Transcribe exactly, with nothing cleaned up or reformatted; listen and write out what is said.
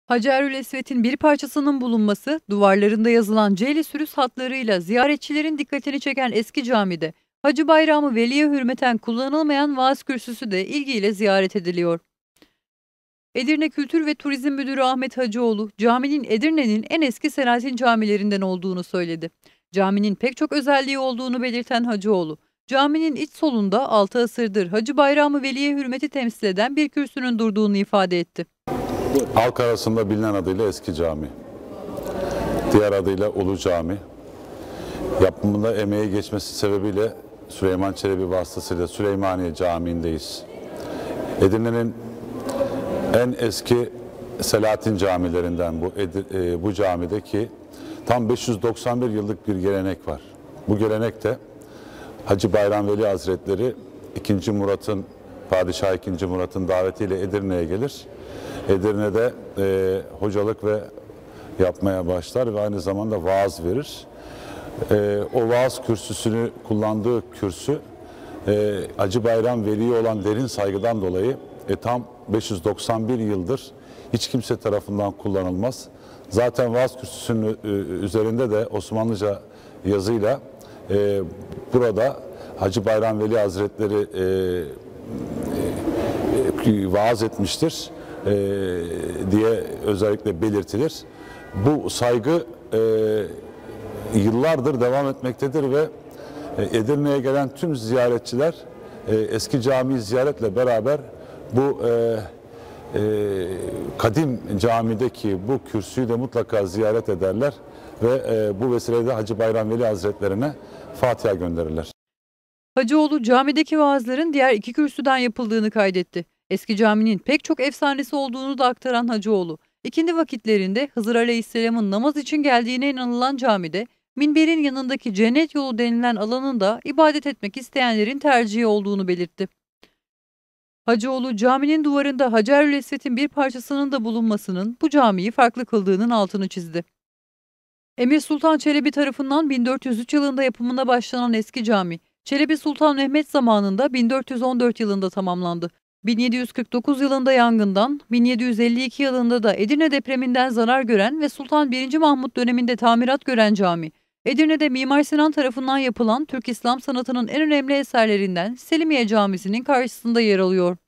Hacerül-Esved'in bir parçasının bulunması, duvarlarında yazılan C L sürüs hatlarıyla ziyaretçilerin dikkatini çeken eski camide, Hacı Bayramı Veli'ye hürmeten kullanılmayan vaaz kürsüsü de ilgiyle ziyaret ediliyor. Edirne Kültür ve Turizm Müdürü Ahmet Hacıoğlu, caminin Edirne'nin en eski Selahattin camilerinden olduğunu söyledi. Caminin pek çok özelliği olduğunu belirten Hacıoğlu, caminin iç solunda altı asırdır Hacı Bayramı Veli'ye hürmeti temsil eden bir kürsünün durduğunu ifade etti. Halk arasında bilinen adıyla Eski Cami, diğer adıyla Ulu Cami. Yapımında emeği geçmesi sebebiyle Süleyman Çelebi vasıtasıyla Süleymaniye Camii'ndeyiz. Edirne'nin en eski Selahattin camilerinden bu, e, bu camideki tam beş yüz doksan bir yıllık bir gelenek var. Bu gelenekte Hacı Bayram Veli Hazretleri ikinci. Murat'ın, Padişah ikinci. Murat'ın davetiyle Edirne'ye gelir. Edirne'de e, hocalık ve yapmaya başlar ve aynı zamanda vaaz verir. E, o vaaz kürsüsünü kullandığı kürsü e, Hacı Bayram Veli'ye olan derin saygıdan dolayı e, tam beş yüz doksan bir yıldır hiç kimse tarafından kullanılmaz. Zaten vaaz kürsüsünün e, üzerinde de Osmanlıca yazıyla e, burada Hacı Bayram Veli Hazretleri e, e, vaaz etmiştir e, diye özellikle belirtilir. Bu saygı e, yıllardır devam etmektedir ve e, Edirne'ye gelen tüm ziyaretçiler e, eski camiyi ziyaretle beraber bu e, e, kadim camideki bu kürsüyü de mutlaka ziyaret ederler ve e, bu vesileyle Hacı Bayram Veli Hazretlerine Fatiha gönderirler. Hacıoğlu camideki vaazların diğer iki kürsüden yapıldığını kaydetti. Eski caminin pek çok efsanesi olduğunu da aktaran Hacıoğlu, ikindi vakitlerinde Hızır Aleyhisselam'ın namaz için geldiğine inanılan camide, minberin yanındaki cennet yolu denilen alanın da ibadet etmek isteyenlerin tercihi olduğunu belirtti. Hacıoğlu, caminin duvarında Hacerül-Esved'in bir parçasının da bulunmasının bu camiyi farklı kıldığının altını çizdi. Emir Sultan Çelebi tarafından bin dört yüz üç yılında yapımına başlanan eski cami, Çelebi Sultan Mehmet zamanında bin dört yüz on dört yılında tamamlandı. bin yedi yüz kırk dokuz yılında yangından, bin yedi yüz elli iki yılında da Edirne depreminden zarar gören ve Sultan birinci. Mahmut döneminde tamirat gören cami, Edirne'de Mimar Sinan tarafından yapılan Türk İslam sanatının en önemli eserlerinden Selimiye Camisi'nin karşısında yer alıyor.